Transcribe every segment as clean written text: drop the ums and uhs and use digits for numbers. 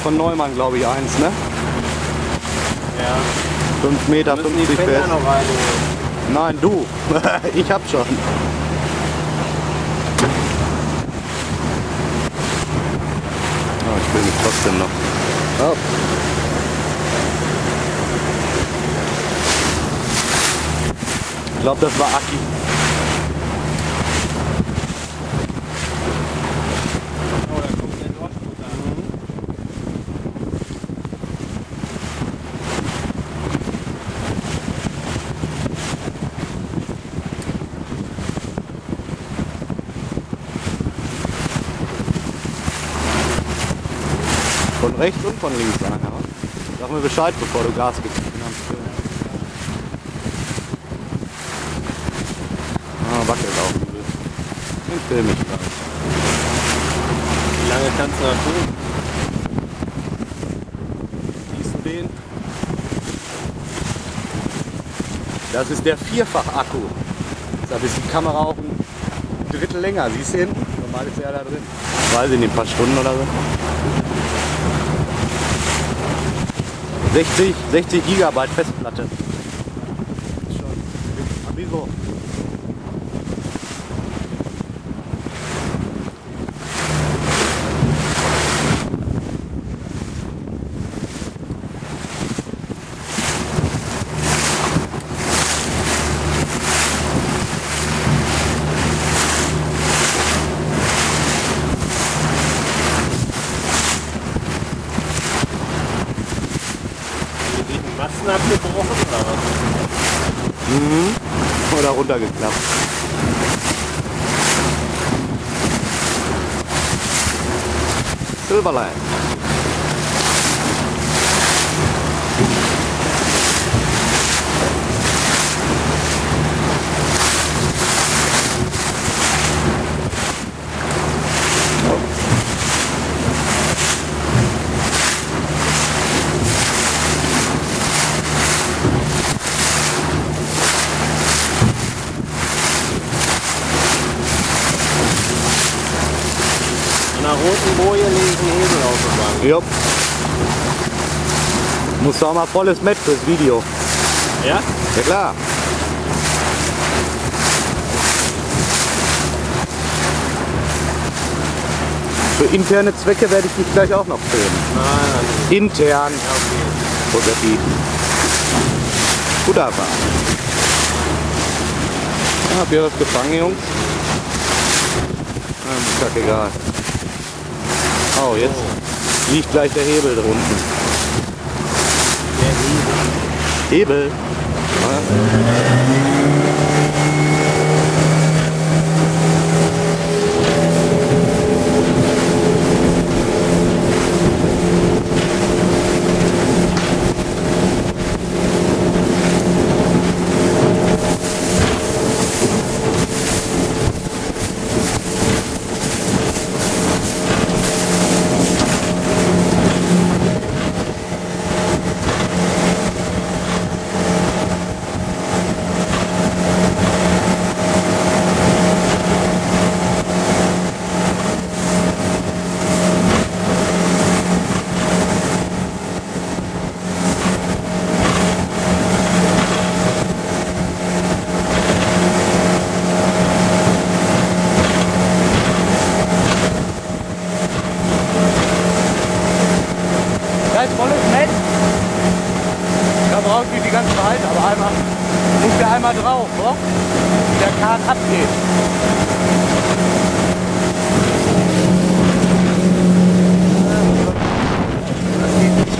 von Neumann, glaube ich, eins, ne? Ja. 5 Meter, Wir müssen die 50 Fender PS. noch reinholen. Nein, du. Ich hab schon. Oh, ich will mich trotzdem noch. Oh. Ich glaube, das war Aki. Oh, da kommt der Nordspurt an. Von rechts und von links einer. Sag mir Bescheid, bevor du Gas gibst. Ah, wackelt auch. Den film ich gleich. Wie lange kannst du das tun? Siehst du den? Das ist der Vierfach-Akku. Deshalb ist die Kamera auch ein Drittel länger. Siehst du ihn? Normal ist er da drin. Weiß ich nicht, ein paar Stunden oder so. 60 Gigabyte Festplatte. Schon. Amigo. Masten abgebrochen oder was? Mhm. Oder runtergeklappt. Silverline. An der roten Boje links ein Hebel aufgefangen. Jupp. Musst du auch mal volles Met fürs Video. Ja? Ja klar. Für interne Zwecke werde ich dich gleich auch noch filmen. Nein, Intern. ja, okay. Fotografie. Guter Fahrt. Habt ihr was gefangen, Jungs? Ist doch egal. Oh, jetzt liegt gleich der Hebel drunten. Der Hebel. Hebel. Da ist volles Netz. Da brauchst du die ganze Zeit, aber einmal muss der einmal drauf, oder? Der Kahn abgeht. Das geht nicht.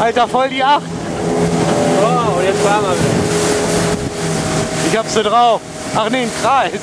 Alter, voll die 8. Oh, und jetzt fahren wir wieder. Ich hab's so drauf. Ach nee, ein Kreis.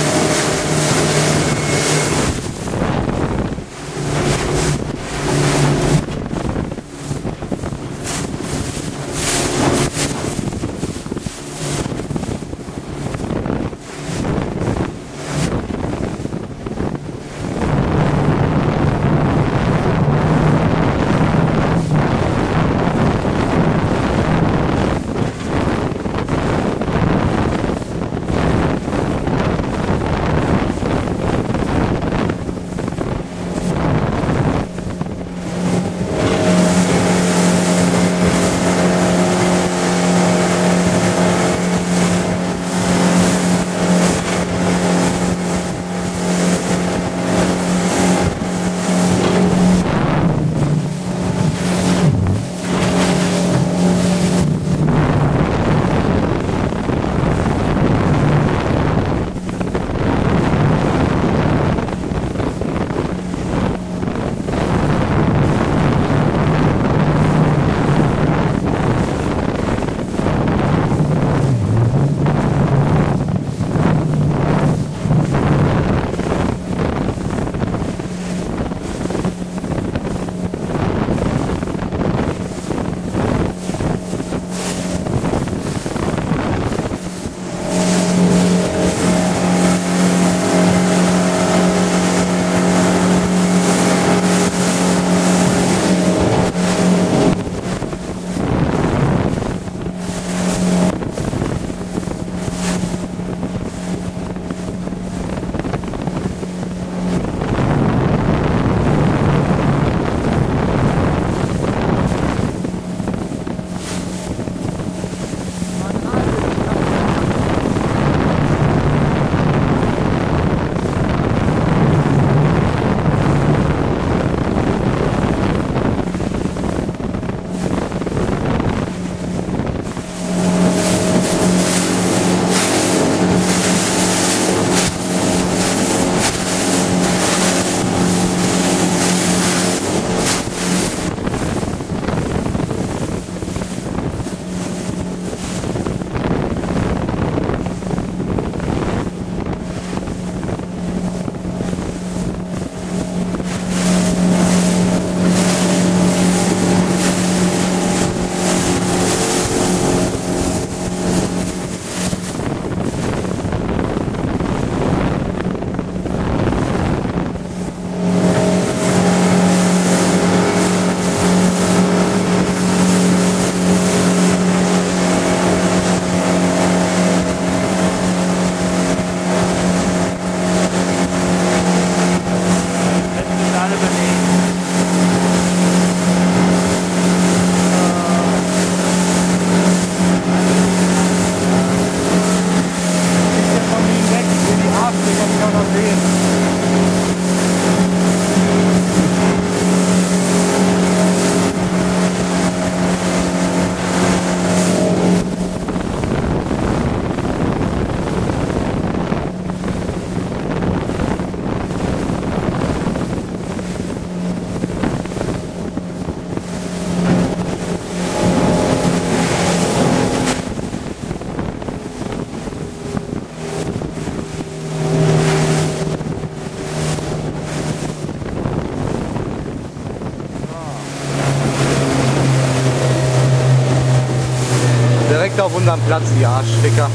Direkt auf unserem Platz, die Arschficker.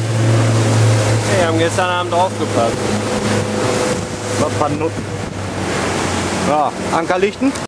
Wir haben gestern Abend draufgepasst. Was für Nutten. Ja, Anker lichten.